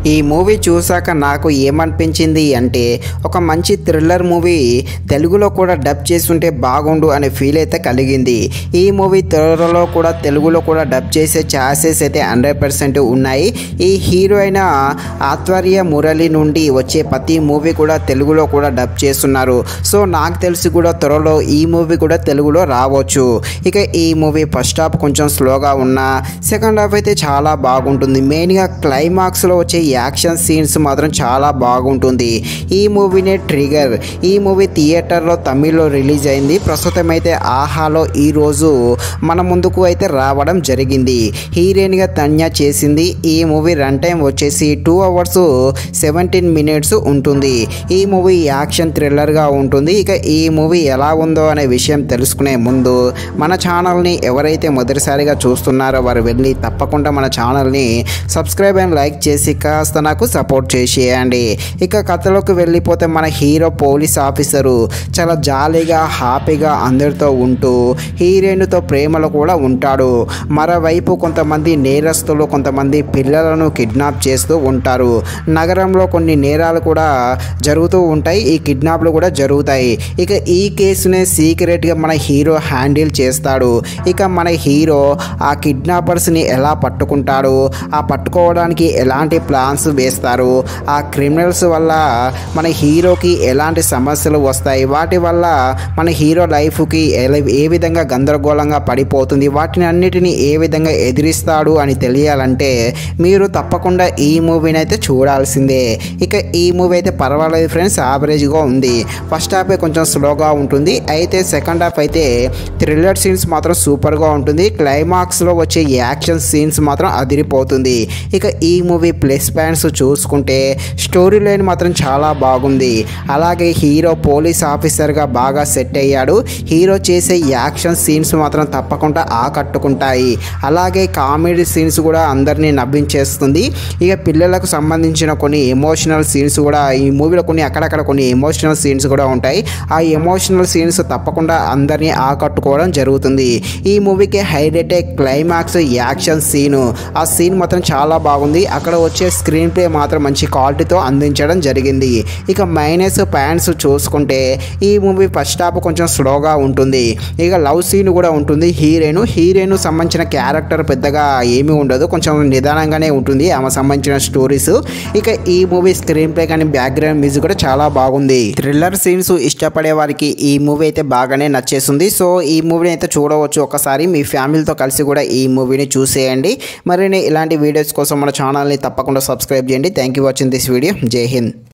ఈ మూవీ చూసాక నాకు ఏమనిపించింది అంటే ఒక మంచి థ్రిల్లర్ మూవీ తెలుగులో కూడా డబ్ చేస్తుంటే బాగుండు అనే ఫీల్ అయితే కలిగింది. ఈ మూవీ త్వరలో కూడా తెలుగులో కూడా డబ్ చేసే ఛాన్సెస్ అయితే 100% ఉన్నాయి. ఈ హీరో అయిన ఆత్వర్య మురళి నుండి వచ్చే ప్రతి మూవీ కూడా తెలుగులో కూడా డబ్ చేస్తున్నారు. సో నాకు తెలిసి కూడా త్వరలో ఈ మూవీ కూడా తెలుగులో రావచ్చు. ఇక ఈ మూవీ ఫస్ట్ హాఫ్ కొంచెం స్లోగా ఉన్నా సెకండ్ హాఫ్ అయితే చాలా బాగుంటుంది. మెయిన్గా క్లైమాక్స్లో వచ్చే యాక్షన్ సీన్స్ మాత్రం చాలా బాగుంటుంది. ఈ మూవీనే ట్రిగర్. ఈ మూవీ థియేటర్లో తమిళ్లో రిలీజ్ అయింది. ప్రస్తుతం అయితే ఆహాలో ఈరోజు మన ముందుకు అయితే రావడం జరిగింది. హీరోయిన్గా తన్య చేసింది. ఈ మూవీ రన్ టైం వచ్చేసి 2 hours 17 minutes ఉంటుంది. ఈ మూవీ యాక్షన్ థ్రిల్లర్గా ఉంటుంది. ఇక ఈ మూవీ ఎలా ఉందో అనే విషయం తెలుసుకునే ముందు మన ఛానల్ని ఎవరైతే మొదటిసారిగా చూస్తున్నారో వారు వెళ్ళి తప్పకుండా మన ఛానల్ని సబ్స్క్రైబ్ అండ్ లైక్ చేసి కాస్త నాకు సపోర్ట్ చేసేయండి. ఇక కథలోకి వెళ్ళిపోతే మన హీరో పోలీస్ ఆఫీసరు చాలా జాలీగా హ్యాపీగా అందరితో ఉంటూ హీరోయిన్తో ప్రేమలో కూడా ఉంటాడు. మరోవైపు కొంతమంది నేరస్తులు కొంతమంది పిల్లలను కిడ్నాప్ చేస్తూ ఉంటారు. నగరంలో కొన్ని నేరాలు కూడా జరుగుతూ ఉంటాయి. ఈ కిడ్నాప్లు కూడా జరుగుతాయి. ఇక ఈ కేసునే సీక్రెట్గా మన హీరో హ్యాండిల్ చేస్తాడు. ఇక మన హీరో ఆ కిడ్నాపర్స్ని ఎలా పట్టుకుంటాడు, ఆ పట్టుకోవడానికి ఎలాంటి ప్లాన్స్ వేస్తారు, ఆ క్రిమినల్స్ వల్ల మన హీరోకి ఎలాంటి సమస్యలు వస్తాయి, వాటి వల్ల మన హీరో లైఫ్కి ఏ విధంగా గందరగోళంగా పడిపోతుంది, వాటిని అన్నిటినీ ఏ విధంగా ఎదిరిస్తాడు అని తెలియాలంటే మీరు తప్పకుండా ఈ మూవీని అయితే చూడాల్సిందే. ఇక ఈ మూవీ అయితే పర్వాలేదు ఫ్రెండ్స్, యావరేజ్గా ఉంది. ఫస్ట్ హాఫ్ కొంచెం స్లోగా ఉంటుంది. అయితే సెకండ్ హాఫ్ అయితే థ్రిల్లర్ సీన్స్ మాత్రం సూపర్గా ఉంటుంది. క్లైమాక్స్లో వచ్చే యాక్షన్ సీన్స్ మాత్రం అదిరిపోతుంది. ఇక ఈ మూవీ ప్లస్ పాయింట్స్ చూసుకుంటే స్టోరీ లైన్ మాత్రం చాలా బాగుంది. అలాగే హీరో పోలీస్ ఆఫీసర్గా బాగా సెట్ అయ్యాడు. హీరో చేసే యాక్షన్ సీన్స్ మాత్రం తప్పకుండా ఆకట్టుకుంటాయి. అలాగే కామెడీ సీన్స్ కూడా అందరినీ నవ్వించేస్తుంది. ఇక పిల్లలకు సంబంధించిన కొన్ని ఎమోషనల్ సీన్స్ కూడా ఈ మూవీలో అక్కడక్కడ కొన్ని ఎమోషనల్ సీన్స్ కూడా ఉంటాయి. ఆ ఎమోషనల్ సీన్స్ తప్పకుండా అందరినీ ఆకట్టుకోవడం జరుగుతుంది. ఈ మూవీకి హైలైట్ క్లైమాక్స్ యాక్షన్ సీను. ఆ సీన్ మాత్రం చాలా బాగుంది. అక్కడ వచ్చే స్క్రీన్ ప్లే మాత్రం మంచి క్వాలిటీతో అందించడం జరిగింది. ఇక మైనస్ పాయింట్స్ చూసుకుంటే ఈ మూవీ ఫస్ట్ హాఫ్ కొంచెం స్లోగా ఉంటుంది. ఇక లవ్ సీన్ కూడా ఉంటుంది. హీరోయిన్ సంబంధించిన క్యారెక్టర్ పెద్దగా ఏమీ ఉండదు, కొంచెం నిదానంగానే ఉంటుంది ఆమె సంబంధించిన స్టోరీస్. ఇక ఈ మూవీ స్క్రీన్ ప్లే కానీ బ్యాక్గ్రౌండ్ మ్యూజిక్ కూడా చాలా బాగుంది. థ్రిల్లర్ సీన్స్ ఇష్టపడే వారికి ఈ మూవీ అయితే బాగానే నచ్చేస్తుంది. సో ఈ మూవీని అయితే చూడవచ్చు. ఒకసారి మీ ఫ్యామిలీతో కలిసి కూడా ఈ మూవీని చూసేయండి. మరిన్ని ఇలాంటి వీడియోస్ కోసం మన ఛానల్ని తప్పకుండా సబ్స్క్రైబ్ చేయండి. Thank you watching this video. జై హింద్.